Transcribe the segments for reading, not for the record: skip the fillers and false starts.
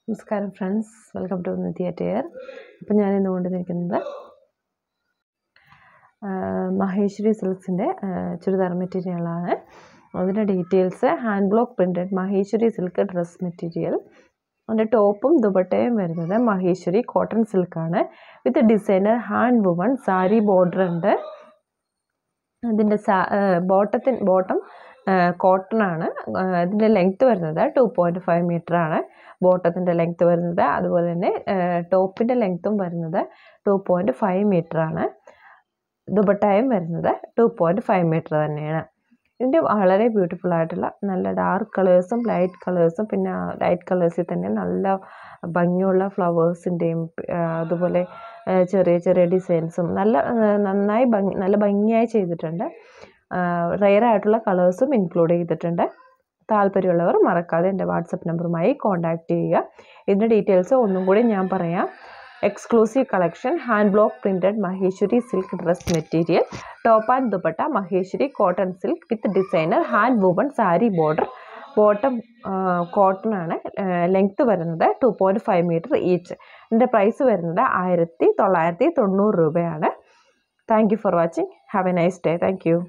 നമസ്കാരം friends, welcome to Nithya ടയർ. അപ്പം ഞാൻ ഇന്ന് കൊണ്ടുവന്നിരിക്കുന്നത് മഹേശ്വരി സിൽക്സിൻ്റെ ചുരിദാർ മെറ്റീരിയലാണ്. അതിൻ്റെ details: hand block printed Maheshwari silk dress material. അതിൻ്റെ ടോപ്പും ദുപ്പട്ടയും വരുന്നത് മഹേശ്വരി കോട്ടൺ സിൽക്കാണ് with designer hand woven sari border ഉണ്ട്. അതിൻ്റെ ബോട്ടം കോട്ടൺ ആണ്. ഇതിൻ്റെ ലെങ്ത്ത് വരുന്നത് 2.5 മീറ്റർ ആണ്. ബോട്ടത്തിൻ്റെ ലെങ്ത്ത് വരുന്നത്, അതുപോലെ തന്നെ ടോപ്പിൻ്റെ ലെങ്ത്തും വരുന്നത് 2.5 മീറ്റർ ആണ്. ദുപ്പട്ടയും വരുന്നത് 2.5 മീറ്റർ തന്നെയാണ്. ഇതിൻ്റെ വളരെ ബ്യൂട്ടിഫുൾ ആയിട്ടുള്ള നല്ല ഡാർക്ക് കളേഴ്സും ലൈറ്റ് കളേഴ്സും, പിന്നെ ലൈറ്റ് കളേഴ്സിൽ തന്നെ നല്ല ഭംഗിയുള്ള ഫ്ലവേഴ്സിൻ്റെയും അതുപോലെ ചെറിയ ചെറിയ ഡിസൈൻസും നല്ല ഭംഗിയായി ചെയ്തിട്ടുണ്ട്. റെയർ ആയിട്ടുള്ള കളേഴ്സും ഇൻക്ലൂഡ് ചെയ്തിട്ടുണ്ട്. താല്പര്യമുള്ളവർ മറക്കാതെ എൻ്റെ വാട്സപ്പ് നമ്പറുമായി കോൺടാക്റ്റ് ചെയ്യുക. ഇതിൻ്റെ ഡീറ്റെയിൽസ് ഒന്നും കൂടി ഞാൻ പറയാം. Exclusive collection: hand block printed Maheshwari silk dress material, top and dupatta Maheshwari cotton silk with designer hand woven sari border. Bottom cotton ആണ്. ലെങ്ത്ത് വരുന്നത് 2.5 മീറ്റർ ഈച്ച്. ഇതിൻ്റെ പ്രൈസ് വരുന്നത് 1990 രൂപയാണ്. Thank you for watching. Have a nice day. Thank you.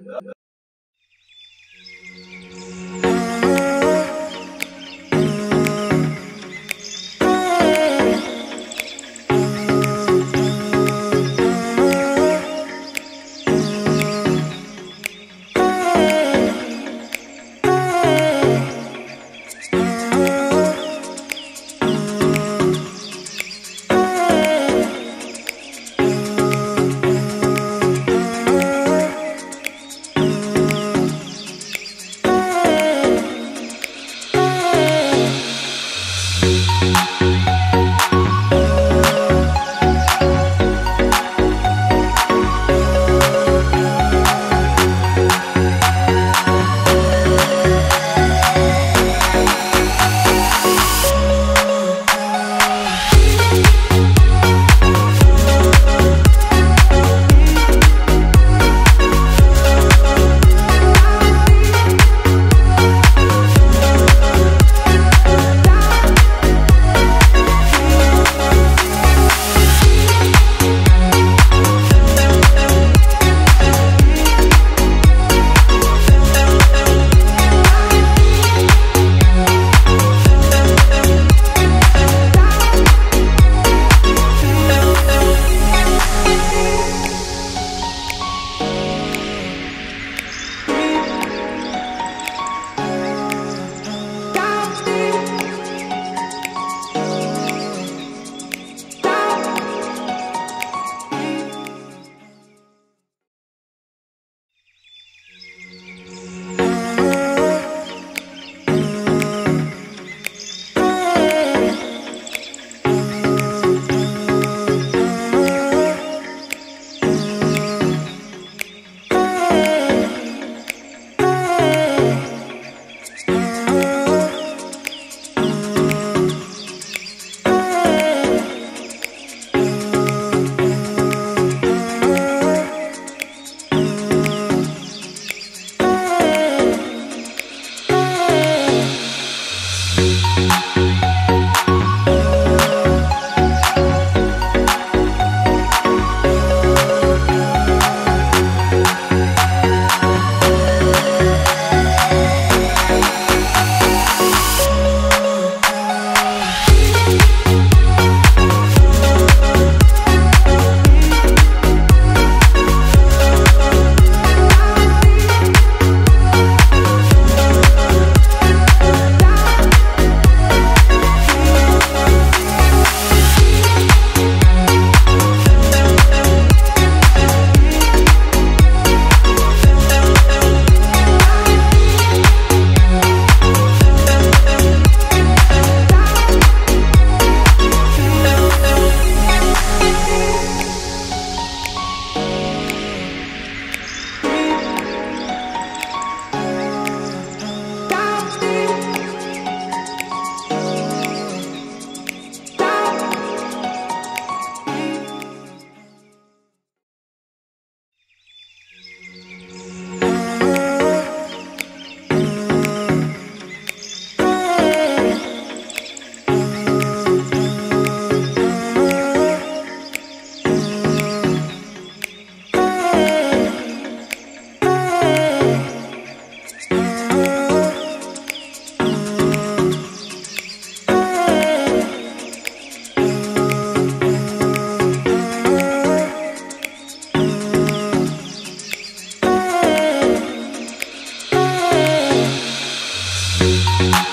Bye.